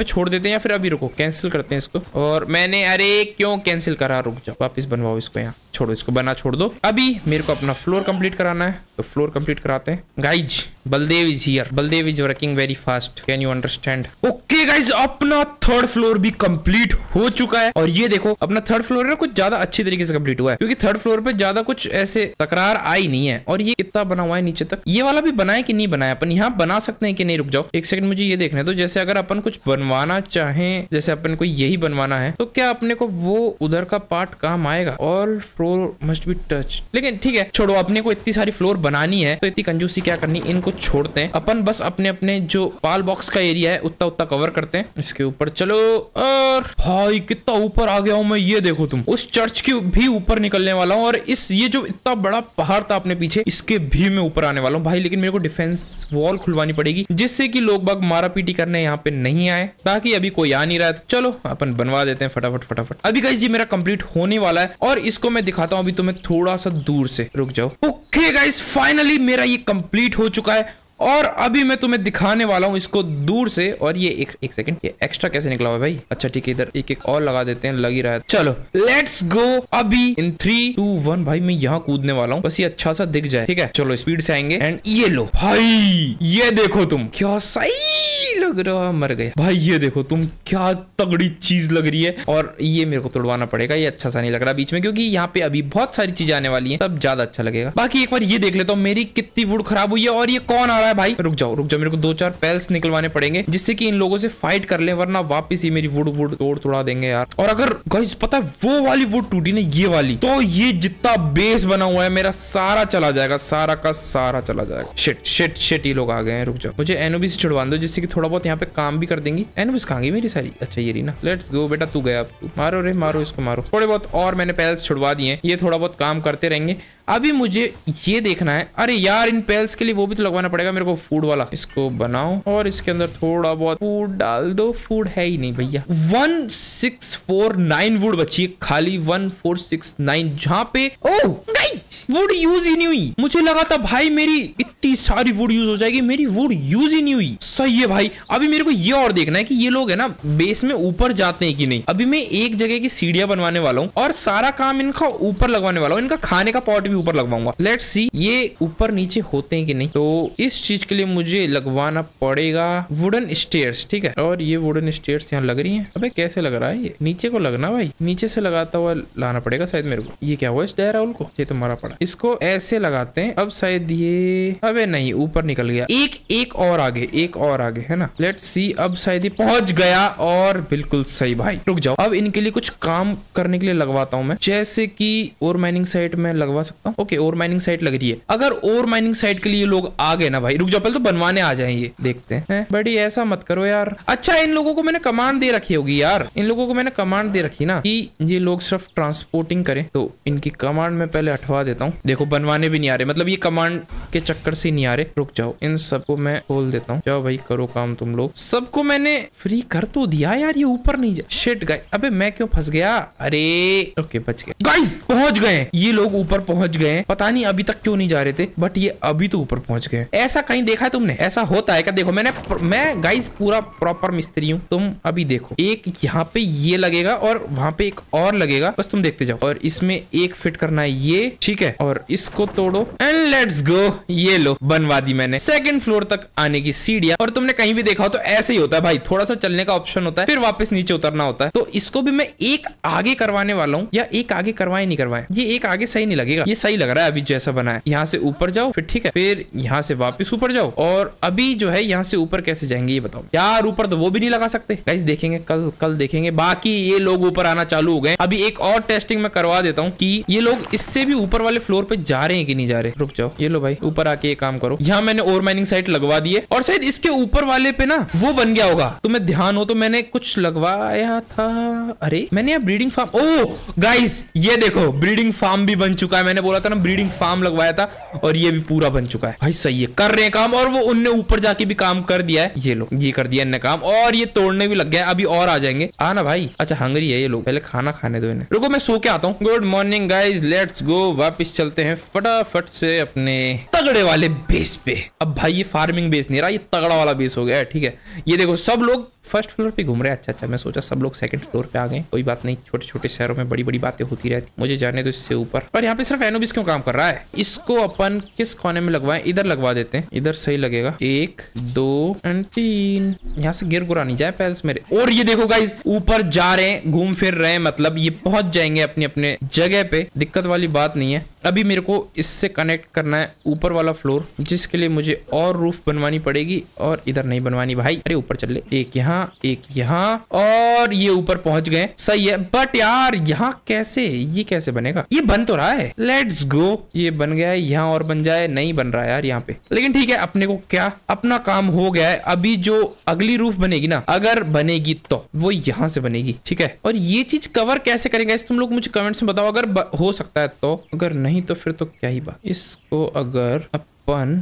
[SPEAKER 1] पे छोड़ देते हैं या फिर अभी रुको कैंसिल करते हैं इसको। और मैंने अरे क्यों कैंसिल करा, रुक जाओ वापस बनवाओ इसको, यहाँ छोड़ो इसको, बना छोड़ दो। अभी मेरे को अपना फ्लोर कंप्लीट कराना है तो फ्लोर कंप्लीट कराते हैं। Guys Baldev is here, Baldev is working very fast, can you understand. Okay guys अपना थर्ड फ्लोर भी कंप्लीट हो चुका है और ये देखो अपना थर्ड फ्लोर है कुछ ज्यादा अच्छी तरीके से कंप्लीट हुआ है क्योंकि थर्ड फ्लोर पे ज्यादा कुछ ऐसे तकरार आई नहीं है। और ये कितना बना हुआ है नीचे तक, ये वाला भी बनाए कि नहीं बनाया, अपन यहाँ बना सकते हैं कि नहीं। रुक जाओ एक सेकंड मुझे ये देखना है। तो जैसे अगर अपन कुछ बनवाना चाहें, जैसे अपन को यही बनवाना है तो क्या अपने को वो उधर का पार्ट काम आएगा। All floor must be touch, लेकिन ठीक है छोड़ो, अपने को इतनी सारी फ्लोर बनानी है तो इतनी कंजूसी क्या करनी, इनको छोड़ते हैं अपन। बस अपने अपने जो पाल बॉक्स का एरिया है उतना उतना कवर करते हैं। इसके ऊपर चलो, और भाई कितना ऊपर आ गया हूं मैं, ये देखो तुम, उस चर्च के भी ऊपर निकलने वाला हूं और इस ये जो इतना बड़ा पहाड़ था अपने पीछे इसके भी मैं ऊपर आने वाला हूं भाई। लेकिन मेरे को डिफेंस वॉल खुलवानी पड़ेगी जिससे कि लोग बाग मारा पीटी करने यहाँ पे नहीं आए, ताकि अभी कोई आ नहीं रहा है। तो चलो अपन बनवा देते हैं फटाफट फटाफट। अभी गाइस ये मेरा कंप्लीट होने वाला है और इसको मैं दिखाता हूँ अभी तुम्हें थोड़ा सा दूर से, रुक जाओ। ओके गाइस फाइनली मेरा ये कंप्लीट हो चुका है और अभी मैं तुम्हें दिखाने वाला हूं इसको दूर से। और ये एक सेकंड, ये एक्स्ट्रा कैसे निकला हुआ है भाई। अच्छा ठीक है, इधर एक एक और लगा देते हैं, लग ही रहा है। चलो लेट्स गो। अभी इन 3 2 1 भाई मैं यहाँ कूदने वाला हूँ, बस ये अच्छा सा दिख जाए। ठीक है चलो स्पीड से आएंगे एंड ये लो भाई, ये देखो तुम क्या सही लग रहा, मर गए भाई। ये देखो तुम क्या तगड़ी चीज लग रही है। और ये मेरे को तोड़वाना पड़ेगा, ये अच्छा सा नहीं लग रहा बीच में क्योंकि यहाँ पे अभी बहुत सारी चीजें आने वाली हैं, तब ज्यादा अच्छा लगेगा। बाकी एक बार ये देख लेता हूँ मेरी कितनी वुड खराब हुई है। और ये कौन आ रहा है भाई, रुक जाओ मेरे को 2-4 पेल्स निकलवाने पड़ेंगे जिससे कि इन लोगों से फाइट कर ले, वरना वापस ही मेरी वुड तोड़ा देंगे यार। और अगर गाइस पता है वो वाली वुड टूटी ना, ये वाली, तो ये जितना बेस बना हुआ है मेरा सारा चला जाएगा, सारा का सारा चला जाएगा। शिट शिट शिट, ये लोग आ गए हैं। रुक जाओ मुझे एनोबिस छुड़वा दो जिससे कि थोड़ा बहुत यहाँ पे काम भी कर देंगी। एनोबिस कहाँ गई मेरी सारी, अच्छा ये रही ना। लेट्स गो बेटा, तू गया, अब मारो रे मारो, इसको मारो। थोड़े बहुत और मैंने पेल्स छुड़वा दिए, ये थोड़ा बहुत काम करते रहेंगे। अभी मुझे ये देखना है, अरे यार इन पेल्स के लिए वो भी तो लगवाना पड़ेगा मेरे को, फूड वाला। इसको बनाओ और इसके अंदर थोड़ा बहुत फूड डाल दो। फूड है ही नहीं भैया। 1649 वुड बची है खाली, 1469, जहाँ पे वुड यूज ही नहीं हुई। मुझे लगा था भाई मेरी इतनी सारी वुड यूज हो जाएगी, मेरी वुड यूज ही नहीं हुई। सही है भाई। अभी मेरे को ये और देखना है कि ये लोग है ना बेस में ऊपर जाते हैं कि नहीं। अभी मैं एक जगह की सीढ़ियां बनवाने वाला हूँ और सारा काम इनका ऊपर लगवाने वाला हूँ। इनका खाने का पॉट भी ऊपर लगवाऊंगा। लेट्स सी ये ऊपर नीचे होते हैं कि नहीं। तो इस चीज के लिए मुझे लगवाना पड़ेगा वुडन स्टेयर्स। ठीक है, और ये वुडन स्टेयर्स यहाँ लग रही है। अबे कैसे लग रहा है, ये नीचे को लगना भाई, नीचे से लगाता हुआ लाना पड़ेगा शायद मेरे को। ये क्या हुआ इस डायराउल को, ये तो मरा पड़ा। इसको ऐसे लगाते हैं। अब शायद ये, अबे नहीं ऊपर निकल गया। एक और आगे, एक और आगे है ना। लेट्स सी अब शायद ये पहुंच गया और बिल्कुल सही भाई। रुक जाओ, अब इनके लिए कुछ काम करने के लिए लगवाता हूँ मैं, जैसे कि ओर माइनिंग साइट में लगवा सकता हूँ। ओके ओर माइनिंग साइट लग रही है। अगर ओर माइनिंग साइट के लिए लोग आ गए ना भाई, रुक जाओ पहले तो बनवाने आ जाए, ये देखते हैं। बड़ी ऐसा मत करो यार। अच्छा इन लोगों को मैंने कमांड दे रखी होगी यार, इन लोगों को मैंने कमांड दे रखी ना कि ये लोग सिर्फ ट्रांसपोर्टिंग करें। तो इनकी कमांड में पहले हटवा देता हूँ। देखो बनवाने भी नहीं आ रहे, मतलब ये कमांड के चक्कर से नहीं आ रहे। रुक जाओ इन सबको मैं खोल देता हूँ। जाओ भाई करो काम तुम लोग। सबको मैंने फ्री कर तो दिया यार, ये ऊपर नहीं जा। शिट गाइस, अबे मैं क्यों फंस गया। अरे ओके बच गए गाइस, पहुंच गए ये लोग, ऊपर पहुंच गए। पता नहीं अभी तक क्यों नहीं जा रहे थे, बट ये अभी तो ऊपर पहुंच गए। ऐसा कहीं देखा है तुमने, ऐसा होता है क्या। देखो मैं गाइस पूरा प्रॉपर मिस्त्री हूँ। तुम अभी देखो, एक यहाँ पे ये लगेगा और वहां पे एक और लगेगा, बस तुम देखते जाओ। और इसमें एक फिट करना है ये, ठीक है। और इसको तोड़ो एंड लेट्स गो। ये लो बनवा दी मैंने सेकंड फ्लोर तक आने की सीढ़ियां। और तुमने कहीं भी देखा हो तो ऐसे ही होता है भाई, थोड़ा सा चलने का ऑप्शन होता है, फिर वापस नीचे उतरना होता है। तो इसको भी मैं एक आगे करवाने वाला हूँ, या एक आगे करवाए नहीं करवाए, ये एक आगे सही नहीं लगेगा। ये सही लग रहा है अभी जैसा बना है। यहाँ से ऊपर जाओ फिर, ठीक है, फिर यहाँ से वापस ऊपर जाओ। और अभी जो है यहाँ से ऊपर कैसे जाएंगे ये बताओ यार। ऊपर तो वो भी नहीं लगा सकते गाइस, देखेंगे कल देखेंगे। बाकी ये लोग ऊपर आना चालू हो गए। अभी एक और टेस्टिंग मैं करवा देता हूँ कि ये लोग इससे भी ऊपर वाले फ्लोर पे जा रहे हैं कि नहीं जा रहे। रुक जाओ, ये लो भाई ऊपर आके ये काम करो। यहाँ मैंने ओर माइनिंग साइट लगवा दी है और शायद इसके ऊपर वाले पे ना वो बन गया होगा। तुम्हें ध्यान हो तो मैंने कुछ लगवाया था। अरे मैंने यहाँ ब्रीडिंग फार्म, ओ गाइस ये देखो ब्रीडिंग फार्म भी बन चुका है। मैंने बोला था ना ब्रीडिंग फार्म लगवाया था और ये भी पूरा बन चुका है भाई। सही है, कर रहे हैं काम। और वो उनने ऊपर जाके भी काम कर दिया है। ये लो ये कर दिया इनने काम, और ये तोड़ने भी लग गया। अभी और आ जाएंगे। आना भाई। अच्छा हंगरी है ये लोग, पहले खाना खाने दो इन्हें। रुको मैं सो के आता हूँ। Good morning guys, let's go. वापस चलते हैं फटाफट से अपने तगड़े वाले बेस पे। अब भाई ये फार्मिंग बेस नहीं रहा, ये तगड़ा वाला बेस हो गया है। ठीक है, ये देखो सब लोग फर्स्ट फ्लोर पे घूम रहे हैं। अच्छा, मैं सोचा सब लोग सेकंड फ्लोर पे आ गए। कोई बात नहीं, छोटे छोटे शहरों में बड़ी बड़ी बातें होती रहती, मुझे जाने दो इससे ऊपर। और यहाँ पे सिर्फ एनुबिस क्यों काम कर रहा है? इसको अपन किस कोने में लगवाएं? इधर लगवा देते हैं, इधर सही लगेगा। 1 2 और 3। यहाँ से गिर गुरा नहीं जाए पैल्स मेरे। और ये देखो गाइस, ऊपर जा रहे हैं, घूम फिर रहे हैं, मतलब ये पहुंच जाएंगे अपने अपने जगह पे, दिक्कत वाली बात नहीं है। अभी मेरे को इससे कनेक्ट करना है ऊपर वाला फ्लोर, जिसके लिए मुझे और रूफ बनवानी पड़ेगी, और इधर नहीं बनवानी भाई। अरे ऊपर चल ले, एक यहाँ और ये ऊपर पहुंच गए, सही है। बट यार यहाँ कैसे, ये कैसे बनेगा? ये बन तो रहा है, लेट्स गो। ये बन गया है, यहाँ और बन जाए, नहीं बन रहा है यार यहाँ पे, लेकिन ठीक है, अपने को क्या, अपना काम हो गया है। अभी जो अगली रूफ बनेगी ना, अगर बनेगी तो वो यहाँ से बनेगी, ठीक है। और ये चीज कवर कैसे करेंगे तुम लोग मुझे कमेंट्स में बताओ, अगर हो सकता है तो, अगर नहीं तो फिर तो क्या ही बात। इसको अगर अपन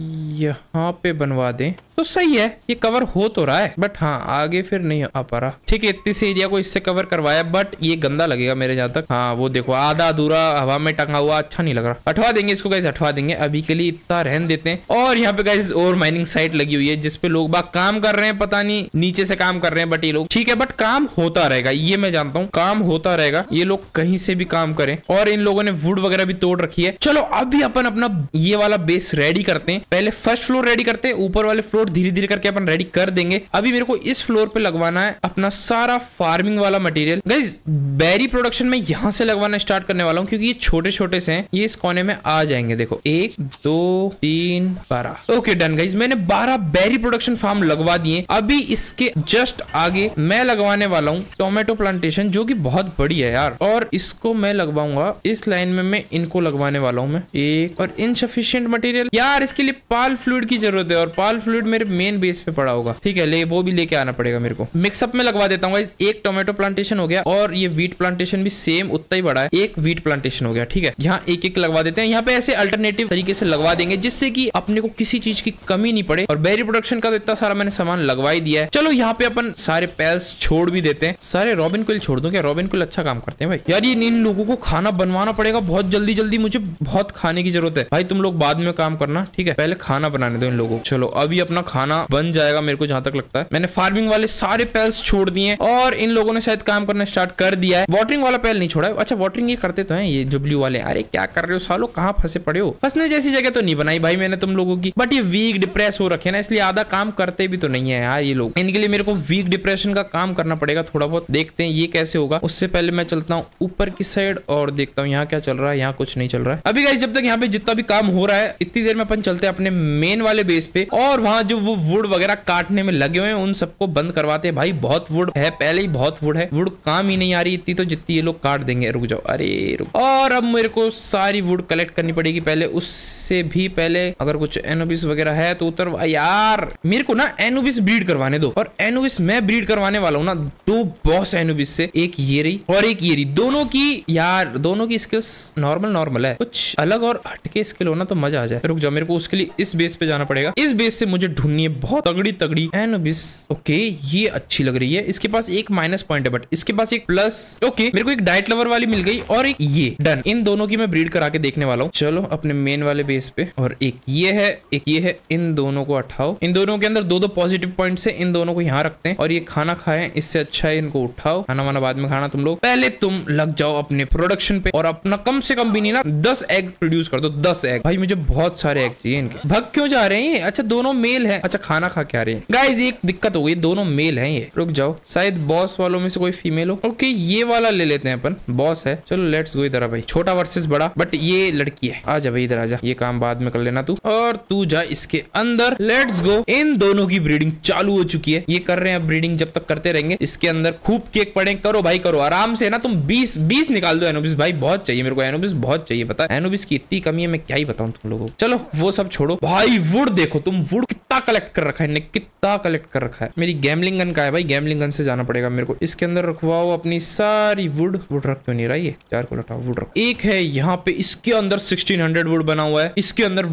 [SPEAKER 1] यहाँ पे बनवा दें तो सही है, ये कवर हो तो रहा है, बट हाँ आगे फिर नहीं आ पा रहा। ठीक है, इतने से एरिया को इससे कवर करवाया, बट ये गंदा लगेगा मेरे जहाँ तक। हाँ वो देखो, आधा अधूरा हवा में टंगा हुआ, अच्छा नहीं लग रहा। हटवा देंगे इसको गाइस, हटवा देंगे, अभी के लिए इतना रहने देते हैं। और यहाँ पे गाइस और माइनिंग साइट लगी हुई है, जिसपे लोग बाग काम कर रहे हैं, पता नहीं नीचे से काम कर रहे हैं, बट ये लोग ठीक है, बट काम होता रहेगा, ये मैं जानता हूँ, काम होता रहेगा। ये लोग कहीं से भी काम करें। और इन लोगों ने वुड वगैरह भी तोड़ रखी है। चलो अभी अपन अपना ये वाला बेस रेडी करते हैं। पहले फर्स्ट फ्लोर रेडी करते हैं, ऊपर वाले फ्लोर धीरे धीरे करके अपन रेडी कर देंगे। अभी मेरे को इस फ्लोर पे लगवाना है अपना सारा फार्मिंग वाला मटेरियल। गाइस बेरी प्रोडक्शन में यहां से लगवाना स्टार्ट करने वाला हूं, क्योंकि ये छोटे छोटे से हैं, ये इस कोने में आ जाएंगे। देखो 1 2 3 12। ओके डन गाइस, मैंने 12 बेरी प्रोडक्शन फार्म लगवा दिए। अभी इसके जस्ट आगे मैं लगवाने वाला हूँ टोमेटो प्लांटेशन, जो कि बहुत बड़ी है यार। और इसको मैं लगवाऊंगा इस लाइन में, मैं इनको लगवाने वाला हूँ मैं एक। और इनसफिशिएंट मटेरियल यार, इसके लिए पाल फ्लूइड की जरूरत है, और पाल फ्लूइड मेरे मेन बेस पे पड़ा होगा। ठीक है, वो भी लेके आना पड़ेगा मेरे को। मिक्सअप में लगवा देता हूँ गाइस। एक टोमेटो प्लांटेशन हो गया, और ये वीट प्लांटेशन भी सेम उतना ही बड़ा है, एक वीट प्लांटेशन हो गया। ठीक है, यहाँ एक एक लगवा देते हैं। यहाँ पे ऐसे अल्टरनेटिव तरीके से लगवा देंगे, जिससे कि अपने को किसी चीज की कमी नहीं पड़े। और बेरी प्रोडक्शन का तो इतना सारा मैंने सामान लगवा ही दिया है। चलो यहाँ पे अपन सारे पैल्स छोड़ भी देते हैं। सारे रॉबिन क्विल छोड़ दूं क्या? रॉबिन क्विल अच्छा काम करते हैं भाई। यार ये इन लोगों को खाना बनवाना पड़ेगा बहुत जल्दी जल्दी, मुझे बहुत खाने की जरूरत है भाई। तुम लोग बाद में काम करना, ठीक है, पहले खाना बनाने दो इन लोगों को। चलो अभी अपना खाना बन जाएगा मेरे को जहां तक लगता है। मैंने फार्मिंग वाले सारे पैल्स छोड़ दिए, और इन लोगों ने शायद काम करना स्टार्ट कर दिया है। वाटरिंग वाला पैल नहीं छोड़ा है। अच्छा वाटरिंग ये करते तो हैं ये जो ब्लू वाले। अरे क्या कर रहे हो सालो, कहाँ फंसे पड़े हो? फंसने जैसी जगह तो नहीं बनाई भाई मैंने तुम लोगों की, बट ये वीक डिप्रेस हो रखे ना, इसलिए आधा काम करते भी तो नहीं है यार ये लोग। इनके लिए मेरे को वीक डिप्रेशन का काम करना पड़ेगा थोड़ा बहुत। देखते हैं ये कैसे होगा। उससे पहले मैं चलता हूँ ऊपर की साइड और देखता हूँ यहाँ क्या चल रहा है। यहाँ कुछ नहीं चल रहा है अभी गाइस। जब तक यहाँ पे जितना भी काम हो रहा है, इतनी देर में अपन चलते हैं अपने मेन वाले बेस पे, और वहां जो वो वुड वगैरह काटने में लगे हुए हैं उन सबको बंद करवाते हैं। भाई बहुत वुड है, पहले ही बहुत वुड है, वुड काम ही नहीं आ रही इतनी, तो जितनी ये लोग काट देंगे। रुक जाओ, अरे रुक। और अब मेरे को सारी वुड कलेक्ट करनी पड़ेगी पहले। उससे भी पहले अगर कुछ एनोबिस वगैरह है तो उतर यार। मेरे को ना एनोबिस ब्रीड करवाने दो, और एनोबिस मैं ब्रीड करवाने वाला हूँ ना 2 बॉस एनोबिस से, एक ये रही और एक ये रही। दोनों की यार, दोनों की स्किल्स नॉर्मल है, कुछ अलग और हटके स्किल होना तो मजा आ जाए। रुक जाओ, मेरे को उसके लिए इस बेस पे जाना पड़ेगा। इस बेस से मुझे ढूंढनी है बहुत तगड़ी एनोबिस। ओके ये अच्छी लग रही है। इसके पास एक माइनस पॉइंट है, बट इसके पास एक प्लस। ओके मेरे को एक डाइट लवर वाली मिल गई, और एक ये डन। इन दोनों की मैं ब्रीड करा के देखने वाला हूँ। चलो अपने मेन वाले बेस पे, और एक ये है एक ये है। इन दोनों को उठाओ, इन दोनों के अंदर 2 पॉजिटिव पॉइंट है, इन दोनों को यहाँ रखते हैं। और ये खाना खाएं, इससे अच्छा है इनको उठाओ। खाना वाना बाद में खाना, तुम लोग पहले तुम लग जाओ अपने प्रोडक्शन पे, और अपना कम से कम भी नहीं ना 10 एग प्रोड्यूस कर दो। 10 एग भाई, मुझे बहुत सारे एग चाहिए इनके। भग क्यों जा रहे हैं? अच्छा दोनों मेल है। अच्छा खाना खा के आ रहे हैं गाइस। एक दिक्कत हो गई, दोनों मेल हैं ये। रुक जाओ, शायद बॉस वालों में से कोई फीमेल हो। ओके ये वाला ले लेते हैं अपन, बॉस है। चलो लेट्स गो इधर। भाई छोटा वर्सेस बड़ा, बट ये लड़की है। आजा भाई इधर आजा, ये काम बाद में कर लेना तू, और तू जा इसके अंदर। Let's go. इन दोनों की ब्रीडिंग चालू हो चुकी है। ये कर रहे हैं अब ब्रीडिंग, जब तक करते रहेंगे। इसके अंदर खूब केक पड़े, करो भाई करो आराम से ना। तुम 20 निकाल दो एनोबिस भाई, बहुत चाहिए मेरे को एनोबिस, बहुत चाहिए। पता है एनोबिस की इतनी कमी है, मैं क्या ही बताऊं तुम लोगों को। चलो वो सब छोड़ो भाई, वुड देखो तुम, वुड कितना कलेक्ट कर रखा है, कितना कलेक्ट कर रखा है। मेरी गैमलिंग गन का है भाई, गैमलिंग गन से जाना पड़ेगा मेरे को। इसके अंदर रखवाओ अपनी सारी वुड। वुड रख क्यों नहीं रहा ये? 4 को लटाओ, वुड रखो। एक है यहाँ पे, इसके अंदर 1600 वुड बना हुआ है, इसके अंदर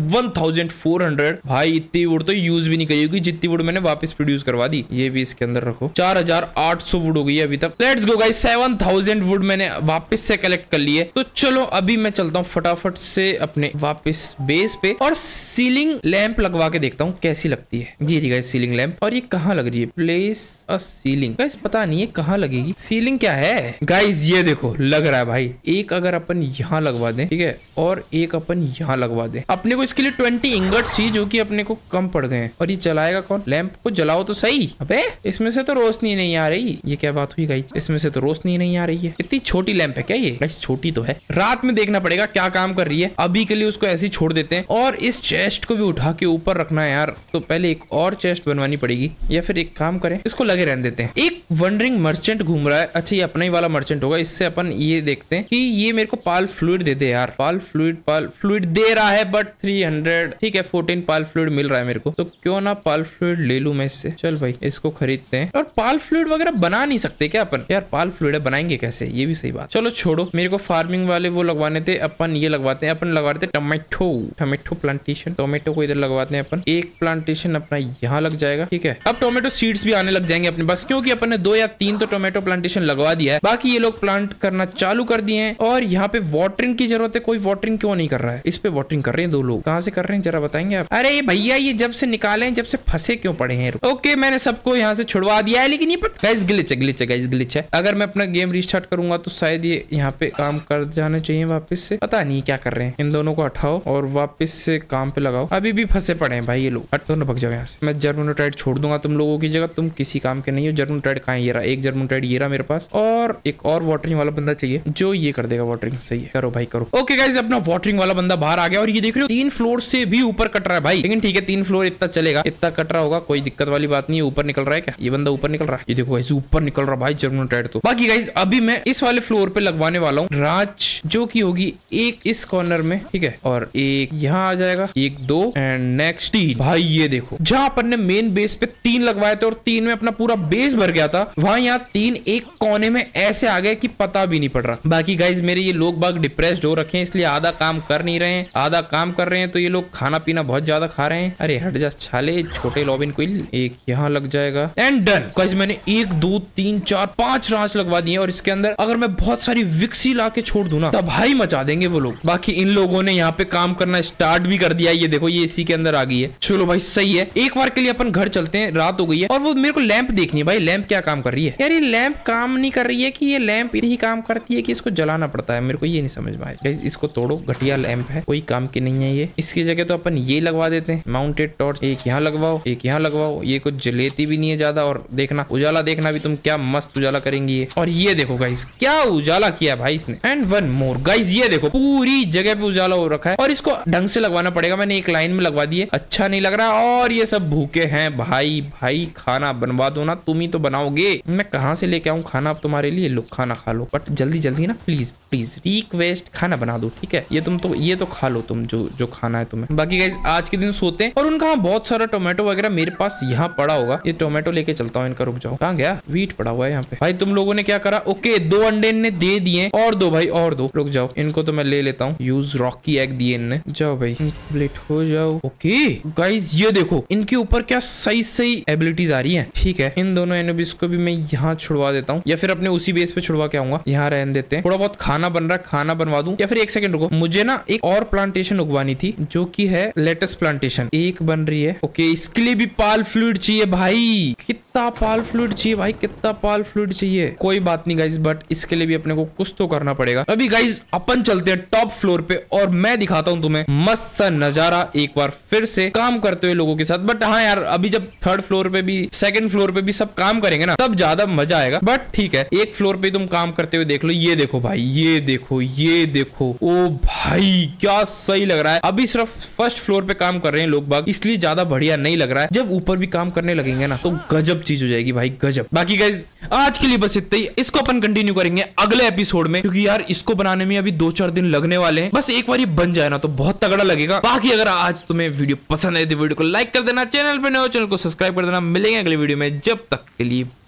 [SPEAKER 1] 1400। भाई इतनी वुड तो यूज भी नहीं करी होगी जितनी वुड मैंने वापस प्रोड्यूस करवा दी। ये भी इसके अंदर रखो। 4800 वुड हो गई है अभी तक। लेट्स गो गाइस, 7000 वुड मैंने वापस से कलेक्ट कर लिए। तो चलो अभी मैं चलता हूँ फटाफट से अपने वापस बेस पे, और सीलिंग लैंप लगवा के देखता हूँ कैसी लगती है। ये रही गाइस सीलिंग लैंप। और ये कहाँ लग रही है? प्लेस अ सीलिंग। गाइस पता नहीं है कहाँ लगेगी सीलिंग, क्या है गाइस? ये देखो लग रहा है भाई, एक अगर अपन यहाँ लगवा दें, ठीक है, और एक अपन यहाँ लगवा दें। अपने को इसके लिए 20 इंगट्स चाहिए, जो कि अपने को कम पड़ गए हैं। और ये जलाएगा कौन? लैंप को जलाओ तो सही। अबे इसमें से तो रोशनी नहीं आ रही। ये क्या बात हुई गाइस? इसमें से तो रोशनी नहीं आ रही है। इतनी छोटी लैंप है क्या ये? गाइस छोटी तो है, रात में देखना पड़ेगा क्या काम कर रही है। अभी के लिए उसको ऐसे ही छोड़ देते हैं। और इस चेस्ट को भी उठा के ऊपर रखना है यार, तो पहले एक और चेस्ट बनवानी पड़ेगी, या फिर एक काम करें इसको लगे रहने देते हैं। एक वंडरिंग मर्चेंट घूम रहा है। अच्छा ये अपना ही वाला मर्चेंट होगा। इससे अपन ये देखते हैं कि ये मेरे को पाल फ्लूइड दे दे यार। पाल फ्लूइड दे रहा है, बट 300, ठीक है 14 पाल फ्लूइड मिल रहा है मेरे को, तो क्यों ना पाल फ्लूइड ले लूं मैं इससे। चल भाई इसको खरीदते हैं। और पाल फ्लूइड वगैरह बना नहीं सकते क्या अपन? यार पाल फ्लूइड बनाएंगे कैसे? ये भी सही बात। चलो छोड़ो, मेरे को फार्मिंग वाले वो लगवाने थे, अपन ये लगवाते हैं। अपन लगवा रहे थे टोमेटो प्लांटेशन। टोमेटो को इधर लगवाते हैं अपन। एक प्लांटेशन अपना यहाँ लग जाएगा, ठीक है। अब टोमेटो सीड्स भी आने लग जाएंगे अपने पास, क्योंकि अपन ने 2 या 3 तो टोमेटो प्लांटेशन लगवा दिया है। बाकी ये लोग प्लांट करना चालू कर दिए हैं। और यहाँ पे वाटरिंग की जरूरत है। कोई वाटरिंग क्यों नहीं कर रहा है? इस पे वाटरिंग कर रहे हैं 2 लोग। कहाँ से कर रहे हैं जरा बताएंगे आप? अरे भैया ये जब से निकाले हैं, जब से फंसे क्यों पड़े हैं? ओके मैंने सबको यहाँ से छुड़वा दिया है, लेकिन ये गाइस ग्लिच है। अगर मैं अपना गेम रिस्टार्ट करूंगा तो शायद ये यहाँ पे काम कर जाने चाहिए वापस से। पता नहीं क्या कर रहे हैं। इन दोनों को हटाओ और वापस से काम पे लगाओ। अभी भी फंसे पड़े हैं भाई ये लोग। हट दो ना, भग जाओ यहाँ से। मैं जर्मोनोटाइड छोड़ दूंगा तुम लोगों की जगह। तुम किसी काम के नहीं हो। जर्मोनोटाइड कहाँ है? ये रहा एक जर्मोनोटाइड, ये रहा मेरे पास। और एक और वाटरिंग वाला बंदा चाहिए जो ये कर देगा वाटरिंग। सही है, करो भाई करो। ओके गाइस अपना वाटरिंग वाला बंदा बाहर आ गया। और ये देख रहे हो 3 फ्लोर से भी ऊपर कट रहा है भाई। लेकिन ठीक है 3 फ्लोर इतना चलेगा, इतना कट रहा होगा, कोई दिक्कत वाली बात नहीं है। ऊपर निकल रहा है क्या? ये बंदा ऊपर निकल रहा है। ये देखो गाइस ऊपर निकल रहा भाई जर्मोनोटाइड तो। बाकी गाइस अभी मैं इस वाले फ्लोर पे लगवाने वाला हूँ राज, जो की होगी एक इस कॉर्नर में, ठीक है, और एक यहाँ आ जाएगा, 1 2 एंड नेक्स्ट 3। भाई ये देखो जहां अपन ने मेन बेस पे 3 लगवाए थे और 3 में अपना पूरा बेस भर गया था, वहां यहाँ 3 एक कोने में ऐसे आ गए कि पता भी नहीं पड़ रहा। बाकी गाइस मेरे ये लोग बाग डिप्रेस्ड हो रखे हैं, इसलिए आधा काम कर नहीं रहे हैं, आधा काम कर रहे हैं। तो ये लोग खाना पीना बहुत ज्यादा खा रहे हैं। अरे हट जा छाले छोटे लॉबिन क्विल। एक यहाँ लग जाएगा एंड डन। गाइस मैंने 1 2 3 4 5 रांच लगवा दिए। और इसके अंदर अगर मैं बहुत सारी विक्सी ला के छोड़ दूं ना, तब भाई मचा देंगे वो लोग। बाकी इन लोगों ने यहाँ पे काम करना स्टार्ट भी कर दिया। ये देखो ये इसी के अंदर आ गई है। चलो भाई सही है, एक बार के लिए अपन घर चलते हैं, रात हो गई है। और वो मेरे को लैंप देखनी है भाई, लैंप क्या काम कर रही है यार? ये लैंप काम नहीं कर रही है कि ये लैंप ही काम करती है कि इसको जलाना पड़ता है? मेरे को ये नहीं समझ में आया। इसको तोड़ो, घटिया लैंप है, कोई काम की नहीं है ये। इसकी जगह तो अपन ये लगवा देते हैं माउंटेड टॉर्च। एक यहाँ लगवाओ, एक यहाँ लगवाओ। ये कुछ जलेती भी नहीं है ज्यादा। और देखना उजाला, देखना भी तुम क्या मस्त उजाला करेंगी ये। और ये देखो गाइस क्या उजाला किया भाई इसने। एंड वन मोर गाइस, ये देखो पूरी जगह पे उजाला हो रखा है। और इसको ढंग से लगवाना पड़ेगा। मैंने एक लाइन में लगवा दिए, अच्छा नहीं लग रहा। और ये सब भूखे हैं भाई। भाई खाना बनवा दो ना, तुम ही तो बनाओगे। मैं कहाँ से लेके आऊँ खाना अब तुम्हारे लिए? लो खाना खा लो, बट जल्दी जल्दी ना, प्लीज प्लीज रिक्वेस्ट, खाना बना दो ठीक है। ये तो खा लो तुम जो खाना है तुम्हें। बाकी गाइस आज के दिन सोते हैं। और उनका बहुत सारा टोमेटो वगैरह मेरे पास यहाँ पड़ा होगा। ये टोमेटो लेके चलता हूँ इनका। रुक जाओ, कहाँ गया? वीट पड़ा हुआ है यहाँ पे। भाई तुम लोगों ने क्या करा? ओके 2 अंडे इनने दे दिए। और 2 भाई, और 2। रुक जाओ, इनको तो मैं ले लेता हूँ। यूज रॉकी एग दिए इनने। जाओ भाई कंप्लीट हो जाओ। ओके गाइस ये देखो इनके ऊपर क्या सही सही एबिलिटीज आ रही है। ठीक है इन दोनों एनोबिस को भी मैं यहाँ छुड़वा देता हूँ, या फिर अपने उसी बेस पे छुड़वा के आऊंगा। यहाँ रहने देते हैं। थोड़ा बहुत खाना बन रहा है, खाना बनवा दूं। या फिर 1 सेकंड रुको, मुझे ना एक और प्लांटेशन उगवानी थी, जो की है लेटेस्ट प्लांटेशन। एक बन रही है। ओके इसके लिए भी पाल फ्लूइड चाहिए भाई। कितना पाल फ्लूइड चाहिए भाई, कितना पाल फ्लूइड चाहिए। कोई बात नहीं गाइस, बट इसके लिए भी अपने को कुछ तो करना पड़ेगा। अभी गाइस अपन चलते हैं टॉप फ्लोर पे और मैं दिखाता हूँ तुम्हें मस्त सा नजारा एक बार फिर से काम करते हुए लोगों के साथ। बट हाँ यार अभी जब 3rd फ्लोर पे भी 2nd फ्लोर पे भी सब काम करेंगे ना, तब ज्यादा मजा आएगा। बट ठीक है 1 फ्लोर पे तुम काम करते हुए देख लो। ये देखो भाई, ये देखो, ये देखो। ओ भाई क्या सही लग रहा है। अभी सिर्फ 1st फ्लोर पे काम कर रहे हैं लोग बाग, इसलिए ज्यादा बढ़िया नहीं लग रहा है। जब ऊपर भी काम करने लगेंगे ना, तो गजब चीज हो जाएगी भाई, गजब। बाकी गाइस आज के लिए बस इतना ही। इसको अपन कंटिन्यू करेंगे अगले एपिसोड में, क्योंकि यार इसको बनाने में अभी 2-4 दिन लगने वाले हैं। बस एक बार ये बन जाए ना तो बहुत तगड़ा लगेगा। बाकी अगर आज तुम्हें वीडियो पसंद है तो वीडियो को लाइक कर देना, चैनल पे नए हो चैनल को सब्सक्राइब कर देना। मिलेंगे अगले वीडियो में, जब तक के लिए